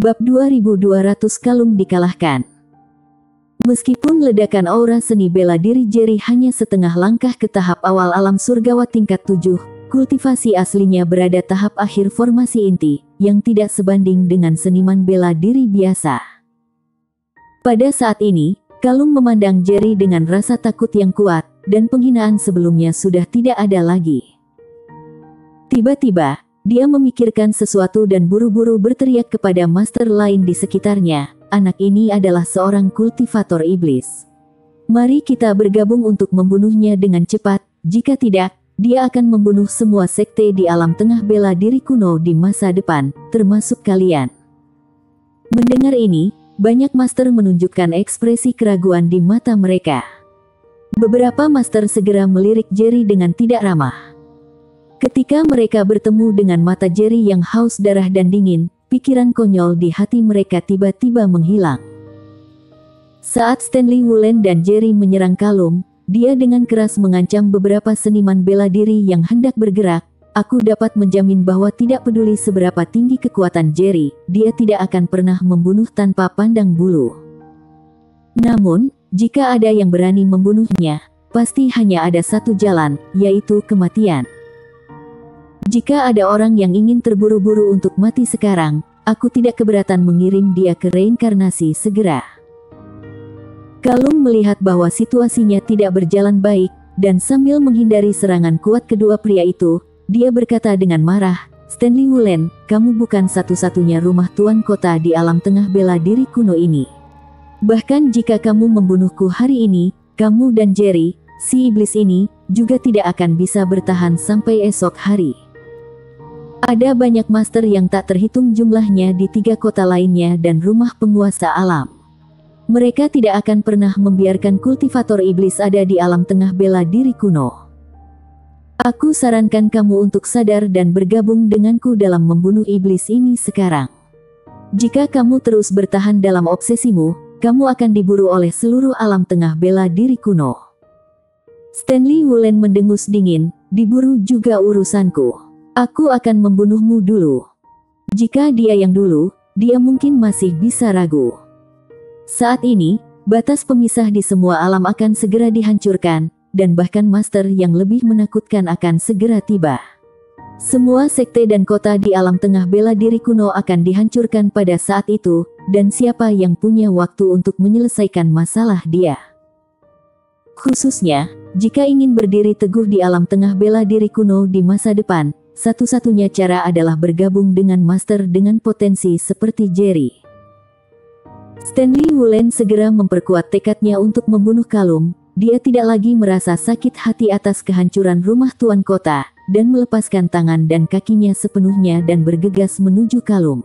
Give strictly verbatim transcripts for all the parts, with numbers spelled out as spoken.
Bab dua ribu dua ratus Kalung dikalahkan. Meskipun ledakan aura seni bela diri Jerry hanya setengah langkah ke tahap awal alam surgawa tingkat tujuh, kultivasi aslinya berada tahap akhir formasi inti, yang tidak sebanding dengan seniman bela diri biasa. Pada saat ini, Kalung memandang Jerry dengan rasa takut yang kuat, dan penghinaan sebelumnya sudah tidak ada lagi. Tiba-tiba, dia memikirkan sesuatu dan buru-buru berteriak kepada master lain di sekitarnya, anak ini adalah seorang kultivator iblis. Mari kita bergabung untuk membunuhnya dengan cepat, jika tidak, dia akan membunuh semua sekte di alam tengah bela diri kuno di masa depan, termasuk kalian. Mendengar ini, banyak master menunjukkan ekspresi keraguan di mata mereka. Beberapa master segera melirik Jerry dengan tidak ramah. Ketika mereka bertemu dengan mata Jerry yang haus darah dan dingin, pikiran konyol di hati mereka tiba-tiba menghilang. Saat Stanley Woolen dan Jerry menyerang Kalung, dia dengan keras mengancam beberapa seniman bela diri yang hendak bergerak. Aku dapat menjamin bahwa tidak peduli seberapa tinggi kekuatan Jerry, dia tidak akan pernah membunuh tanpa pandang bulu. Namun, jika ada yang berani membunuhnya, pasti hanya ada satu jalan, yaitu kematian. Jika ada orang yang ingin terburu-buru untuk mati sekarang, aku tidak keberatan mengirim dia ke reinkarnasi segera. Kalung melihat bahwa situasinya tidak berjalan baik, dan sambil menghindari serangan kuat kedua pria itu, dia berkata dengan marah, Stanley Woolen, kamu bukan satu-satunya rumah tuan kota di alam tengah bela diri kuno ini. Bahkan jika kamu membunuhku hari ini, kamu dan Jerry, si iblis ini, juga tidak akan bisa bertahan sampai esok hari. Ada banyak master yang tak terhitung jumlahnya di tiga kota lainnya dan rumah penguasa alam. Mereka tidak akan pernah membiarkan kultivator iblis ada di alam tengah bela diri kuno. Aku sarankan kamu untuk sadar dan bergabung denganku dalam membunuh iblis ini sekarang. Jika kamu terus bertahan dalam obsesimu, kamu akan diburu oleh seluruh alam tengah bela diri kuno. Stanley Woolen mendengus dingin, diburu juga urusanku. Aku akan membunuhmu dulu. Jika dia yang dulu, dia mungkin masih bisa ragu. Saat ini, batas pemisah di semua alam akan segera dihancurkan, dan bahkan master yang lebih menakutkan akan segera tiba. Semua sekte dan kota di alam tengah bela diri kuno akan dihancurkan pada saat itu, dan siapa yang punya waktu untuk menyelesaikan masalah dia? Khususnya, jika ingin berdiri teguh di alam tengah bela diri kuno di masa depan, satu-satunya cara adalah bergabung dengan master dengan potensi seperti Jerry. Stanley Woolen segera memperkuat tekadnya untuk membunuh Kalung. Dia tidak lagi merasa sakit hati atas kehancuran rumah tuan kota, dan melepaskan tangan dan kakinya sepenuhnya dan bergegas menuju Kalung.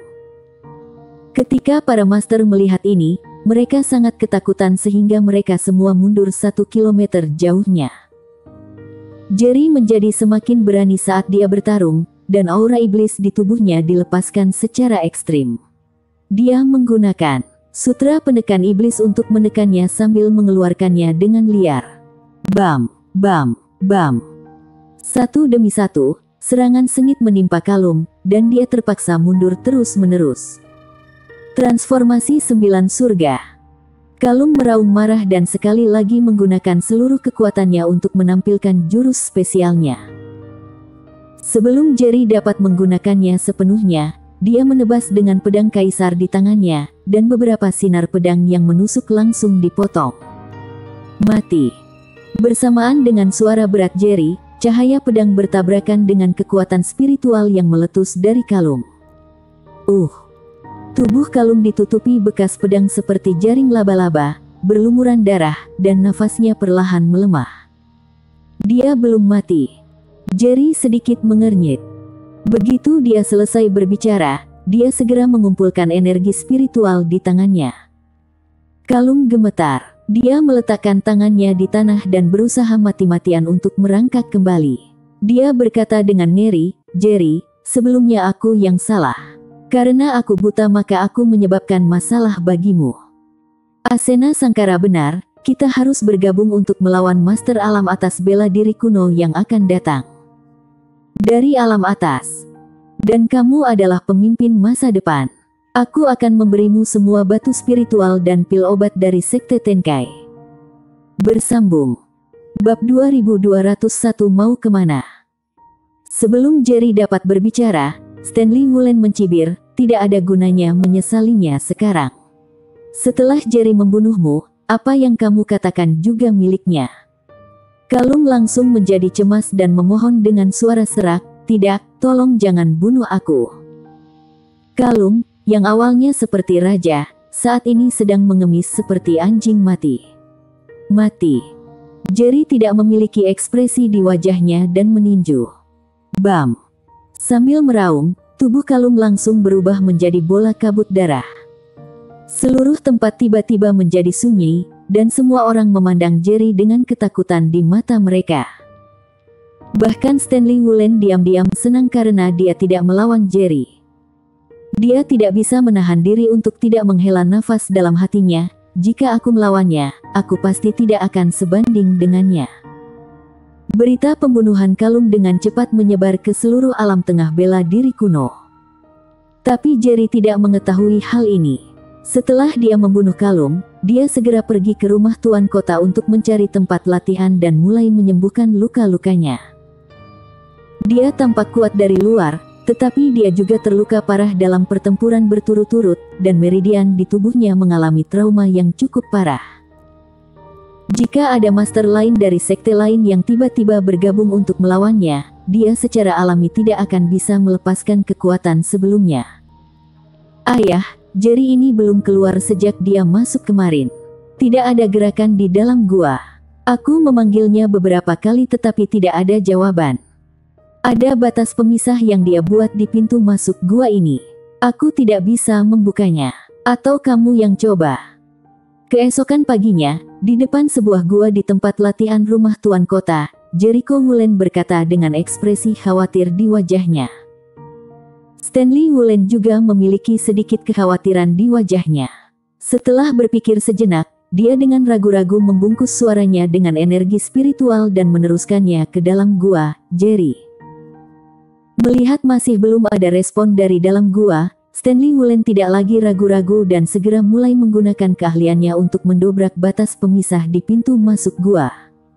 Ketika para master melihat ini, mereka sangat ketakutan sehingga mereka semua mundur satu kilometer jauhnya. Jerry menjadi semakin berani saat dia bertarung, dan aura iblis di tubuhnya dilepaskan secara ekstrim. Dia menggunakan sutra penekan iblis untuk menekannya sambil mengeluarkannya dengan liar. Bam, bam, bam. Satu demi satu, serangan sengit menimpa Kalung, dan dia terpaksa mundur terus-menerus. Transformasi sembilan surga. Kalung meraung marah dan sekali lagi menggunakan seluruh kekuatannya untuk menampilkan jurus spesialnya. Sebelum Jerry dapat menggunakannya sepenuhnya, dia menebas dengan pedang kaisar di tangannya, dan beberapa sinar pedang yang menusuk langsung dipotong. Mati. Bersamaan dengan suara berat Jerry, cahaya pedang bertabrakan dengan kekuatan spiritual yang meletus dari Kalung. Uh. Tubuh Kalung ditutupi bekas pedang seperti jaring laba-laba, berlumuran darah, dan nafasnya perlahan melemah. Dia belum mati. Jerry sedikit mengernyit. Begitu dia selesai berbicara, dia segera mengumpulkan energi spiritual di tangannya. Kalung gemetar. Dia meletakkan tangannya di tanah dan berusaha mati-matian untuk merangkak kembali. Dia berkata dengan ngeri, Jerry, sebelumnya aku yang salah. Karena aku buta maka aku menyebabkan masalah bagimu. Asena Sangkara benar, kita harus bergabung untuk melawan master alam atas bela diri kuno yang akan datang. Dari alam atas. Dan kamu adalah pemimpin masa depan. Aku akan memberimu semua batu spiritual dan pil obat dari Sekte Tenkai. Bersambung. Bab dua ribu dua ratus satu mau kemana? Sebelum Jerry dapat berbicara, Stanley Wulen mencibir, tidak ada gunanya menyesalinya sekarang. Setelah Jerry membunuhmu, apa yang kamu katakan juga miliknya. Kalum langsung menjadi cemas dan memohon dengan suara serak, tidak, tolong jangan bunuh aku. Kalum, yang awalnya seperti raja, saat ini sedang mengemis seperti anjing mati. Mati. Jerry tidak memiliki ekspresi di wajahnya dan meninju. Bam. Sambil meraung, tubuh Kalum langsung berubah menjadi bola kabut darah. Seluruh tempat tiba-tiba menjadi sunyi, dan semua orang memandang Jerry dengan ketakutan di mata mereka. Bahkan Stanley Wulen diam-diam senang karena dia tidak melawan Jerry. Dia tidak bisa menahan diri untuk tidak menghela nafas dalam hatinya, jika aku melawannya, aku pasti tidak akan sebanding dengannya. Berita pembunuhan Kalum dengan cepat menyebar ke seluruh alam tengah bela diri kuno. Tapi Jerry tidak mengetahui hal ini. Setelah dia membunuh Kalum, dia segera pergi ke rumah tuan kota untuk mencari tempat latihan dan mulai menyembuhkan luka-lukanya. Dia tampak kuat dari luar, tetapi dia juga terluka parah dalam pertempuran berturut-turut, dan meridian di tubuhnya mengalami trauma yang cukup parah. Jika ada master lain dari sekte lain yang tiba-tiba bergabung untuk melawannya, dia secara alami tidak akan bisa melepaskan kekuatan sebelumnya. Ayah, Jerry ini belum keluar sejak dia masuk kemarin. Tidak ada gerakan di dalam gua. Aku memanggilnya beberapa kali tetapi tidak ada jawaban. Ada batas pemisah yang dia buat di pintu masuk gua ini. Aku tidak bisa membukanya. Atau kamu yang coba. Keesokan paginya, di depan sebuah gua di tempat latihan rumah tuan kota, Jericho Wulen berkata dengan ekspresi khawatir di wajahnya. Stanley Wulen juga memiliki sedikit kekhawatiran di wajahnya. Setelah berpikir sejenak, dia dengan ragu-ragu membungkus suaranya dengan energi spiritual dan meneruskannya ke dalam gua. Jerry. Melihat masih belum ada respon dari dalam gua, Stanley Wulen tidak lagi ragu-ragu dan segera mulai menggunakan keahliannya untuk mendobrak batas pemisah di pintu masuk gua.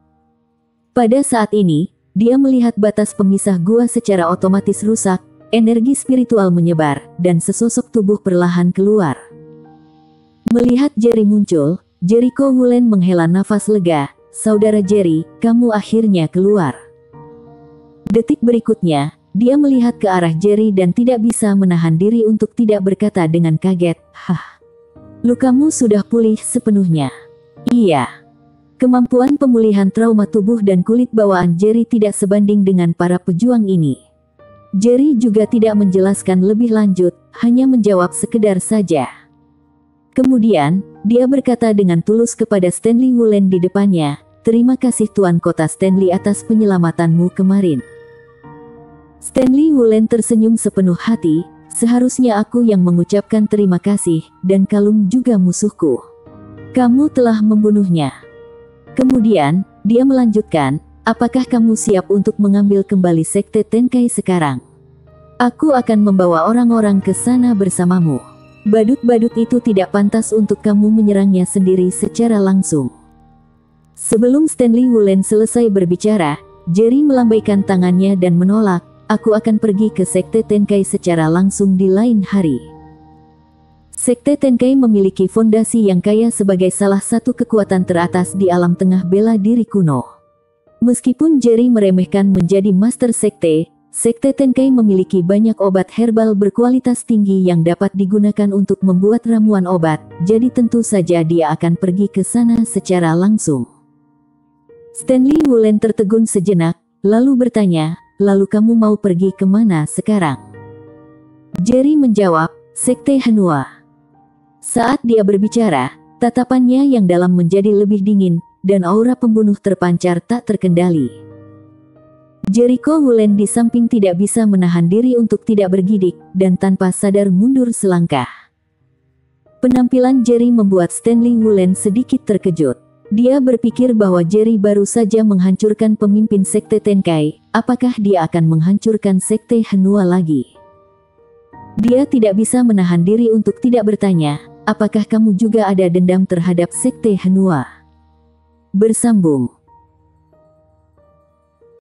Pada saat ini, dia melihat batas pemisah gua secara otomatis rusak, energi spiritual menyebar, dan sesosok tubuh perlahan keluar. Melihat Jerry muncul, Jericho Wulen menghela nafas lega, "Saudara Jerry, kamu akhirnya keluar." Detik berikutnya, dia melihat ke arah Jerry dan tidak bisa menahan diri untuk tidak berkata dengan kaget, "Hah, lukamu sudah pulih sepenuhnya." Iya. Kemampuan pemulihan trauma tubuh dan kulit bawaan Jerry tidak sebanding dengan para pejuang ini. Jerry juga tidak menjelaskan lebih lanjut, hanya menjawab sekedar saja. Kemudian, dia berkata dengan tulus kepada Stanley Wulen di depannya, "Terima kasih Tuan Kota Stanley atas penyelamatanmu kemarin." Stanley Wulen tersenyum sepenuh hati, "Seharusnya aku yang mengucapkan terima kasih, dan Kalum juga musuhku. Kamu telah membunuhnya." Kemudian, dia melanjutkan, "Apakah kamu siap untuk mengambil kembali Sekte Tenkai sekarang? Aku akan membawa orang-orang ke sana bersamamu. Badut-badut itu tidak pantas untuk kamu menyerangnya sendiri secara langsung." Sebelum Stanley Wulen selesai berbicara, Jerry melambaikan tangannya dan menolak, "Aku akan pergi ke Sekte Tenkai secara langsung di lain hari." Sekte Tenkai memiliki fondasi yang kaya sebagai salah satu kekuatan teratas di alam tengah bela diri kuno. Meskipun Jerry meremehkan menjadi master sekte, Sekte Tenkai memiliki banyak obat herbal berkualitas tinggi yang dapat digunakan untuk membuat ramuan obat, jadi tentu saja dia akan pergi ke sana secara langsung. Stanley Wulen tertegun sejenak, lalu bertanya, "Lalu kamu mau pergi kemana sekarang?" Jerry menjawab, "Sekte Hanwha." Saat dia berbicara, tatapannya yang dalam menjadi lebih dingin, dan aura pembunuh terpancar tak terkendali. Jericho Wulen di samping tidak bisa menahan diri untuk tidak bergidik, dan tanpa sadar mundur selangkah. Penampilan Jerry membuat Stanley Wulen sedikit terkejut. Dia berpikir bahwa Jerry baru saja menghancurkan pemimpin Sekte Tenkai, apakah dia akan menghancurkan Sekte Hanwha lagi? Dia tidak bisa menahan diri untuk tidak bertanya, apakah kamu juga ada dendam terhadap Sekte Hanwha? Bersambung.